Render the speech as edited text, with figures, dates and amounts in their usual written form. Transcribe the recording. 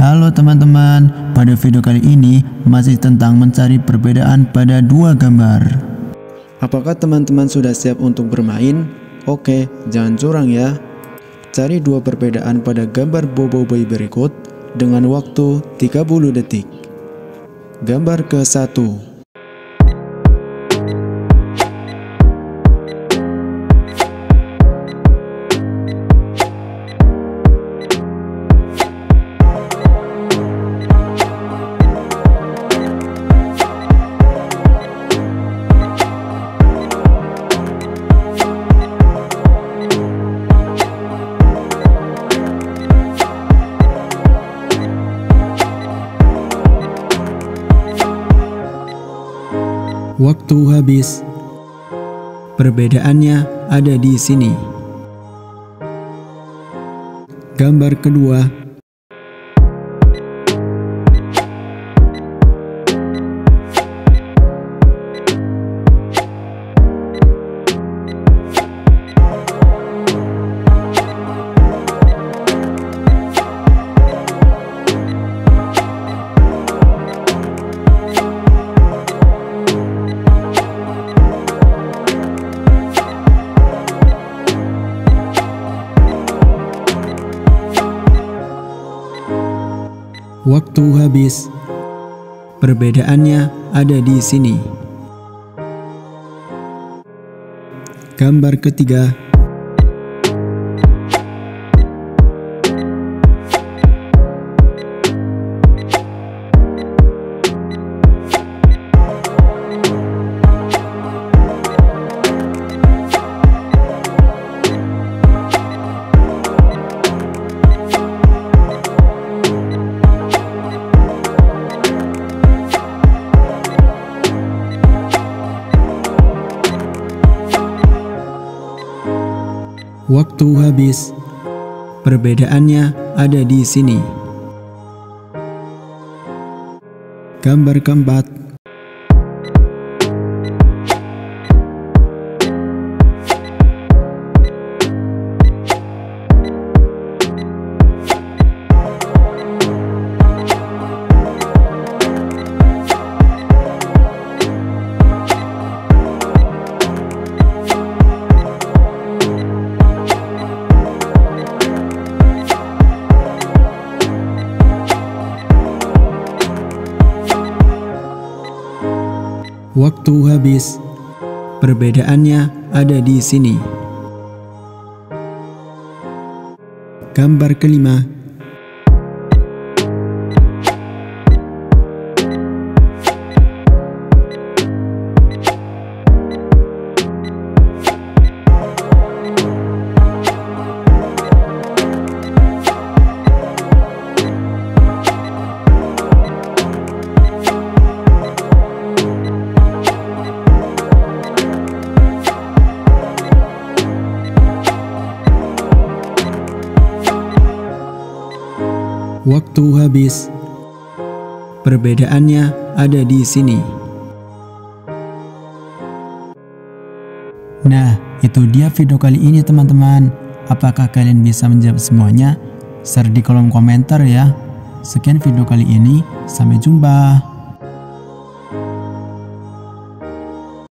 Halo teman-teman, pada video kali ini masih tentang mencari perbedaan pada dua gambar. Apakah teman-teman sudah siap untuk bermain? Oke, jangan curang ya. Cari dua perbedaan pada gambar Bobo Boy berikut dengan waktu 30 detik. Gambar ke-1. Waktu habis. Perbedaannya ada di sini. Gambar kedua. Waktu habis. Perbedaannya ada di sini. Gambar ketiga. Waktu habis. Perbedaannya ada di sini. Gambar keempat. Waktu habis. Perbedaannya ada di sini. Gambar kelima. Waktu habis. Perbedaannya ada di sini. Nah, itu dia video kali ini teman-teman. Apakah kalian bisa menjawab semuanya? Share di kolom komentar ya. Sekian video kali ini, sampai jumpa.